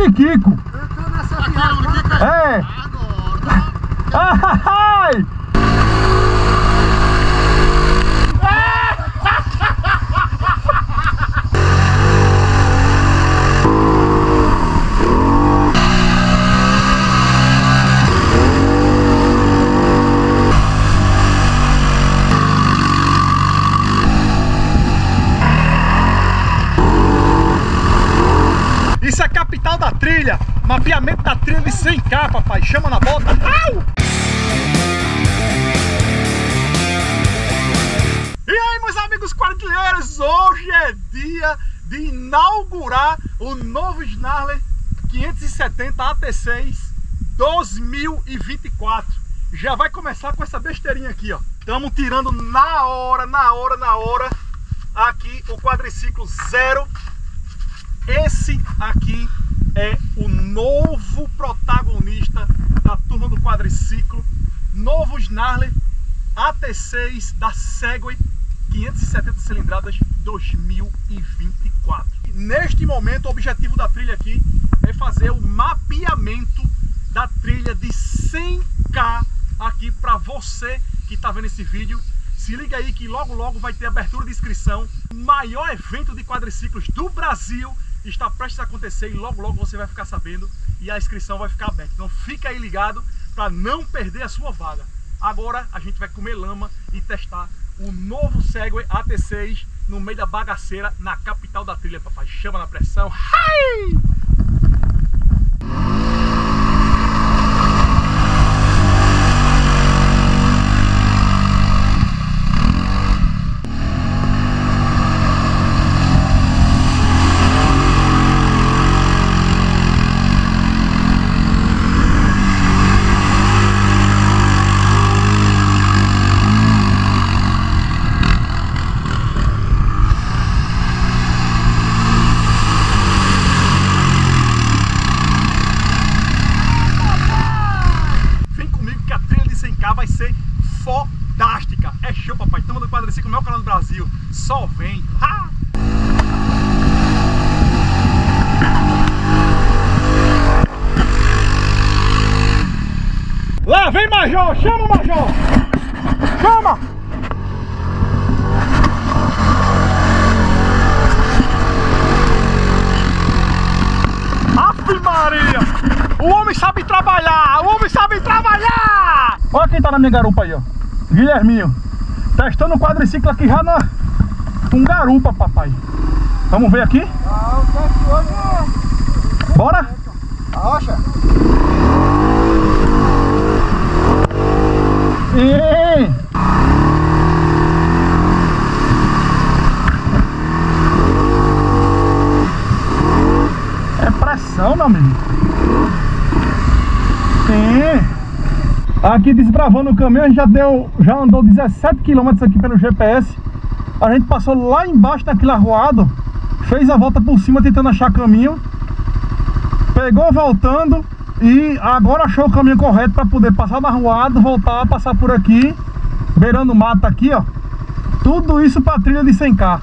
de Kiko. Eu tô nessa viagem. É. Agora. Ai! Isso é capital da trilha, mapeamento da trilha de 100K, papai, chama na bota. Au! E aí, meus amigos quadrilheiros, hoje é dia de inaugurar o novo Snarler 570 AT6 2024. Já vai começar com essa besteirinha aqui, ó. Estamos tirando na hora, aqui o quadriciclo zero. Esse aqui é o novo protagonista da turma do quadriciclo, novo Snarler AT6 da Segway 570 cilindradas 2024. Neste momento o objetivo da trilha aqui é fazer o mapeamento da trilha de 100K aqui para você que está vendo esse vídeo. Se liga aí que logo vai ter abertura de inscrição. O maior evento de quadriciclos do Brasil está prestes a acontecer e logo você vai ficar sabendo e a inscrição vai ficar aberta. Então fica aí ligado para não perder a sua vaga. Agora a gente vai comer lama e testar o novo Segway AT6 no meio da bagaceira na capital da trilha, papai. Chama na pressão. Ai! Vai ser fodástica. É show, papai. Turma do quadriciclo, meu canal do Brasil. Só vem. Ha! Lá vem, Major. Chama, Major. Chama. Ave Maria. O homem sabe trabalhar. O homem sabe trabalhar. Olha quem tá na minha garupa aí, ó. Guilherminho. Testando o quadriciclo aqui já com garupa, papai. Vamos ver aqui? O teste hoje é... Bora? Rocha. É pressão, meu amigo. Sim. Aqui desbravando o caminho, a gente já andou 17 km aqui pelo GPS. A gente passou lá embaixo daquele arruado, fez a volta por cima tentando achar caminho, pegou voltando e agora achou o caminho correto para poder passar no arruado, voltar, passar por aqui, beirando o mato aqui, ó. Tudo isso para trilha de 100K.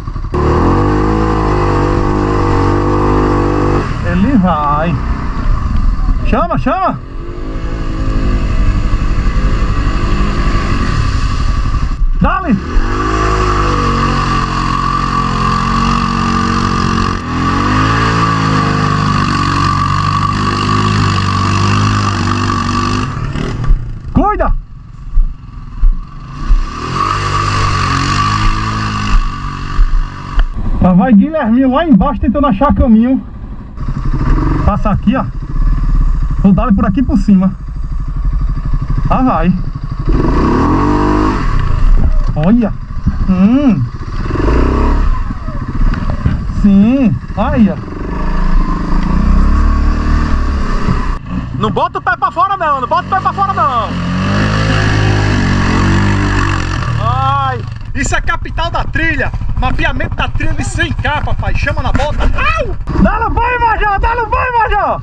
Ele vai. Chama, chama. Dale! Cuida! Lá vai Guilherminho lá embaixo tentando achar caminho. Passa aqui, ó. Vou dar por aqui por cima. Ah, vai. Olha. Sim. Aí, ó. Não bota o pé pra fora não. Não bota o pé pra fora não. Ai. Isso é capital da trilha. Mapeamento da trilha de 100K, papai. Chama na bota. Au! Dá-lhe banho, Major. Dá-lhe banho, Major.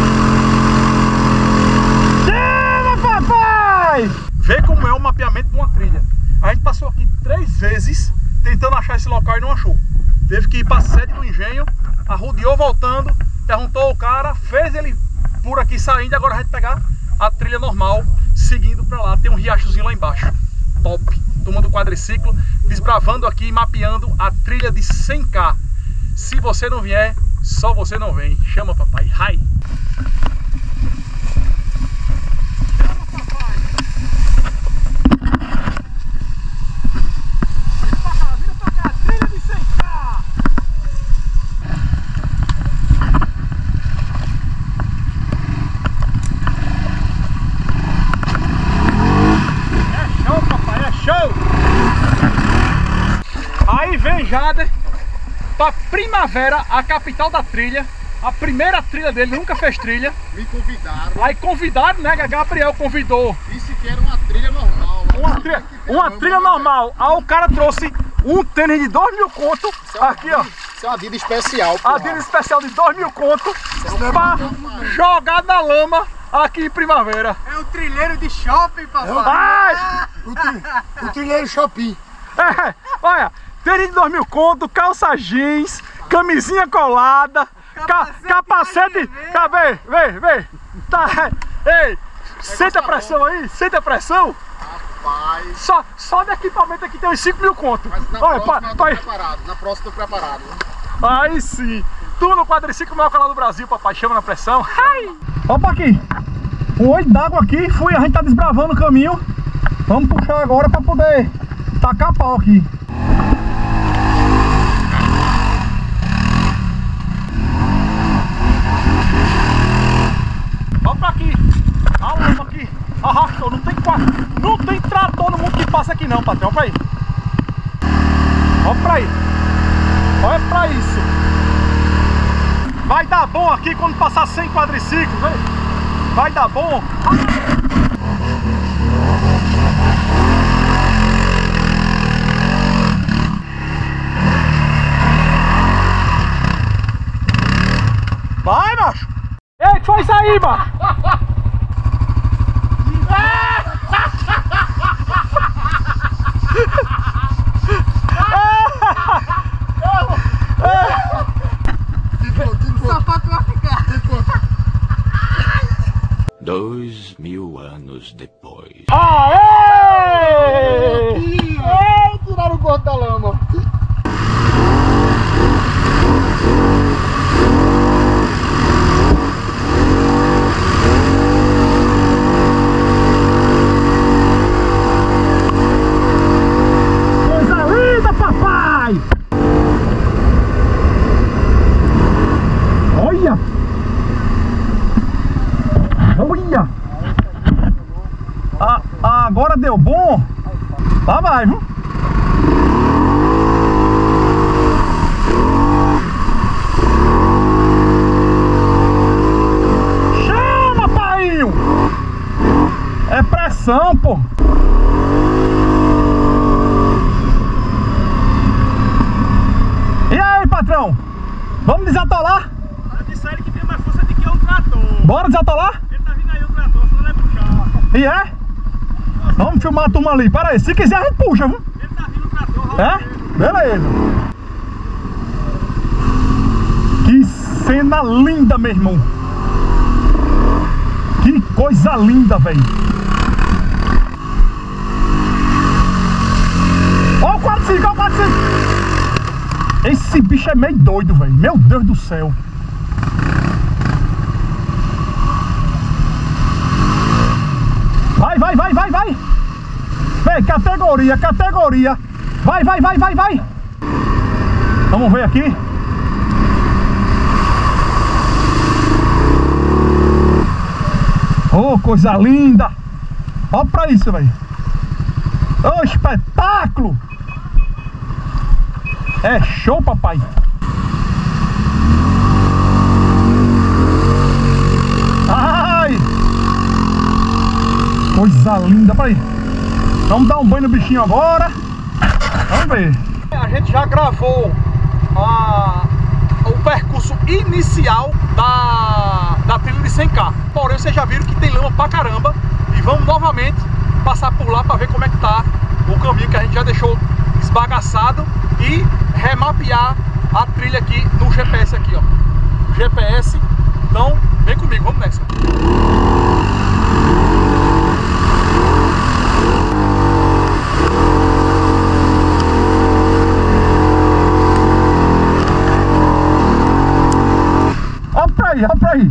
Vê como é o mapeamento de uma passou aqui 3 vezes tentando achar esse local e não achou. Teve que ir para a sede do engenho, arrodeou voltando, perguntou ao cara, fez ele por aqui saindo. Agora a gente pegar a trilha normal, seguindo para lá. Tem um riachozinho lá embaixo, top. Tomando quadriciclo, desbravando aqui, mapeando a trilha de 100K. Se você não vier, só você não vem. Chama, papai. Hi! Chama, papai! Vira pra cá, trilha de 100K! É show, papai, é show! Aí vem Jader pra Primavera, a capital da trilha. A primeira trilha dele, nunca fez trilha. Me convidaram. Aí convidaram, né? Gabriel convidou. Disse que era uma trilha normal. Uma trilha normal. Aí o cara trouxe um tênis de 2.000 conto. Aqui, ó. Isso é uma Adidas especial. A Adidas especial de 2.000 conto. Pra jogar na lama aqui em Primavera. É o trilheiro de shopping, papai. O trilheiro shopping. É, olha, tênis de 2.000 conto, calça jeans, camisinha colada, capacete. Vem. Tá, ei, sente a pressão aí, sente a pressão. Rapaz. Só de equipamento aqui tem uns 5.000 conto. Mas na próxima eu tô preparado. Na próxima eu tô preparado. Aí sim. Tu no quadriciclo maior canal do Brasil, papai. Chama na pressão. Ai. Opa aqui. Um olho d'água aqui. A gente tá desbravando o caminho. Vamos puxar agora pra poder tacar pau aqui. Vamos pra aqui. A lama aqui. Arrastou. Não tem trator no mundo que passa aqui não, patrão. Olha pra aí. Olha pra aí. Olha pra isso. Vai dar bom aqui quando passar 100 quadriciclos, hein? Vai dar bom. Vai, macho! Ei, que foi isso aí, macho? O sapato vai ficar. 2000 anos depois. Aê! Tiraram o gordo da lama. Coisa linda, papai! Olha! Olha! Agora deu bom! Lá vai, viu? Chama, painho! É pressão, pô! E aí, patrão? Vamos desatolar? Eu disse a ele que tem mais força do que um trator. Bora desatolar? Ele tá vindo aí o trator, só não vai puxar. E é? Vamos filmar a turma ali. Pera aí, se quiser a gente puxa, viu? Ele tá vindo o trator, É? Beleza. Que cena linda, meu irmão. Que coisa linda, velho. Olha o 45, olha o 45. Esse bicho é meio doido, velho. Meu Deus do céu. Vai. Vem, categoria. Vai. Vamos ver aqui. Oh, coisa linda. Olha pra isso, velho. Oh, espetáculo. É show, papai. Ai! Coisa linda, peraí. Vamos dar um banho no bichinho agora. Vamos ver. A gente já gravou o percurso inicial da trilha de 100K. Porém, vocês já viram que tem lama pra caramba. E vamos novamente passar por lá para ver como é que tá o caminho que a gente já deixou esbagaçado e remapear a trilha aqui no GPS aqui, ó. GPS. Então, vem comigo, vamos nessa. Olha pra aí, olha pra aí.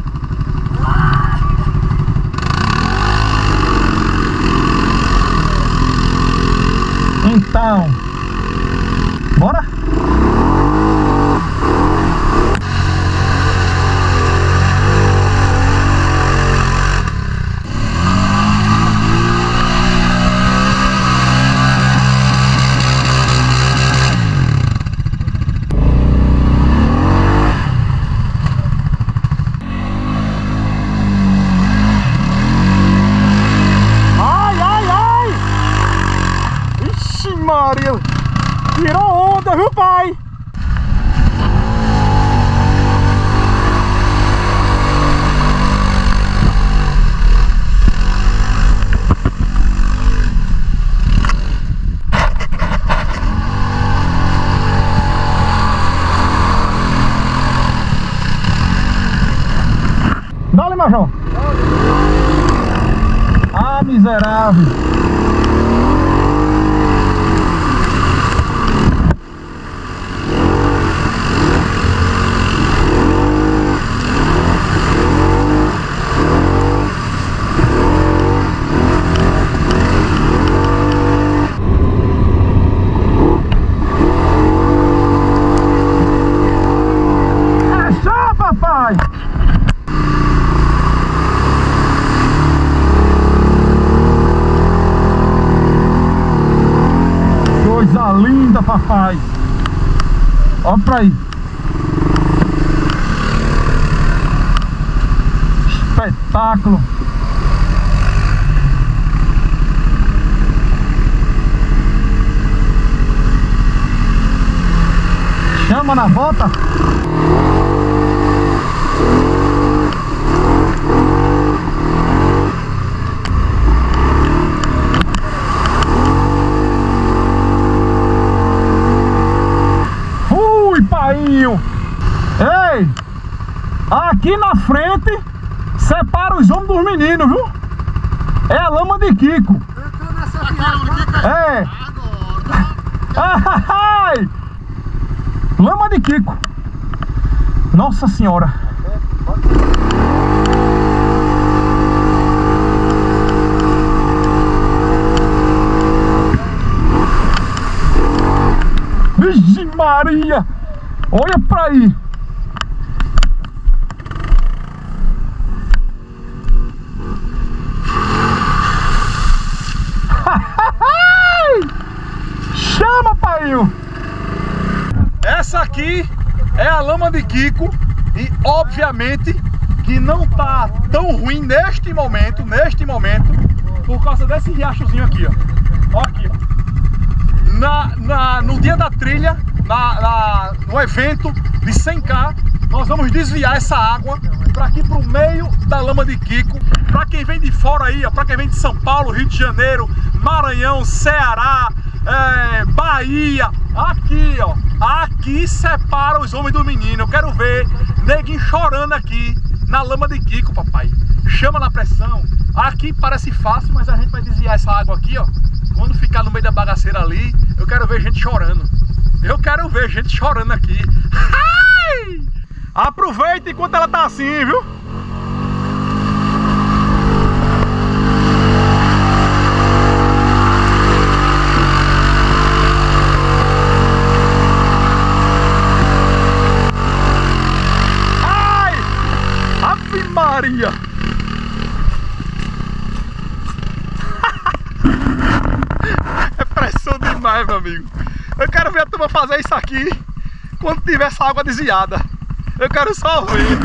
Então, bora? Maria, tirou onda, viu, pai? Dá-lhe, Major. Ah, miserável. Coisa linda, papai. Olha pra aí. Espetáculo. Chama na bota. Ei, aqui na frente separa os homens dos meninos, viu? É a lama de Kiko. Eu tô nessa viagem. É. Ai, lama de Kiko. Nossa Senhora. Vixe Maria. Olha pra aí. Chama, pai! Essa aqui é a lama de Kiko e obviamente que não tá tão ruim neste momento, por causa desse riachozinho aqui, ó. Ó aqui, ó. No dia da trilha, no evento de 100K, nós vamos desviar essa água para aqui pro meio da lama de Kiko. Para quem vem de fora aí, ó, para quem vem de São Paulo, Rio de Janeiro, Maranhão, Ceará, Bahia, aqui, ó, aqui separa os homens do menino. Eu quero ver neguinho chorando aqui na lama de Kiko, papai. Chama na pressão. Aqui parece fácil, mas a gente vai desviar essa água aqui, ó. Quando ficar no meio da bagaceira ali, eu quero ver gente chorando. Eu quero ver gente chorando aqui. Aproveita enquanto ela tá assim, viu? Ai! Ave Maria! É pressão demais, meu amigo. Eu quero ver a turma fazer isso aqui quando tiver essa água desviada. Eu quero só ver.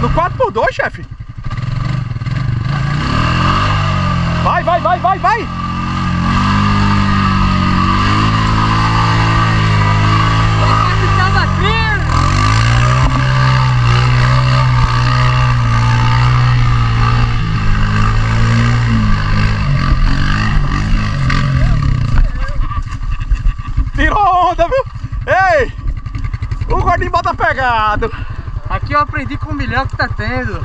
No 4x2, chefe. Vai, vai, vai, vai, vai. Tirou onda, viu? Ei! O gordinho bota pegado. Aqui eu aprendi com o milhão que tá tendo.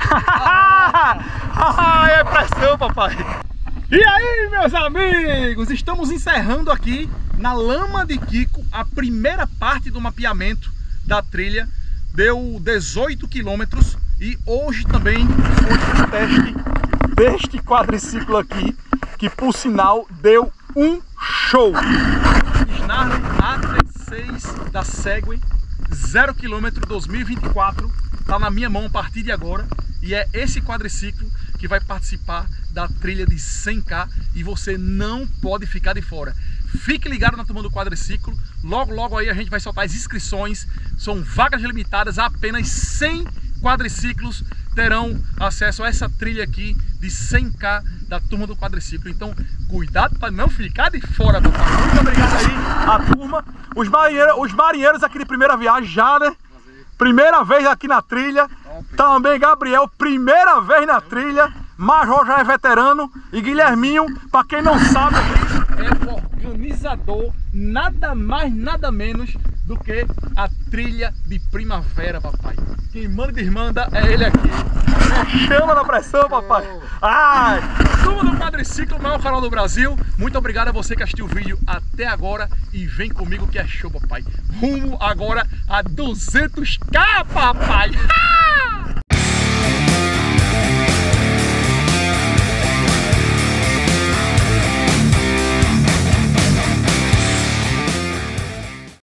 É pressão, papai. E aí, meus amigos? Estamos encerrando aqui na Lama de Kiko a primeira parte do mapeamento da trilha. Deu 18 quilômetros e hoje também foi o teste deste quadriciclo aqui, que por sinal deu um show. Snarley AT6 da Segway, 0 km 2024, tá na minha mão a partir de agora, e é esse quadriciclo que vai participar da trilha de 100k e você não pode ficar de fora. Fique ligado na turma do quadriciclo, logo aí a gente vai soltar as inscrições, são vagas limitadas, apenas 100 quadriciclos terão acesso a essa trilha aqui de 100k da turma do quadriciclo. Então cuidado para não ficar de fora, papai. Muito obrigado aí a turma, os marinheiros aqui de primeira viagem já, né? Primeira vez aqui na trilha. Também Gabriel, primeira vez na trilha. Major já é veterano. E Guilherminho, para quem não sabe, é o organizador, nada mais, nada menos do que a trilha de primavera, papai. Quem manda e desmanda é ele aqui. Chama na pressão, papai. Ai! Turma do Quadriciclo, o maior canal do Brasil. Muito obrigado a você que assistiu o vídeo até agora. E vem comigo que é show, papai. Rumo agora a 200k, papai.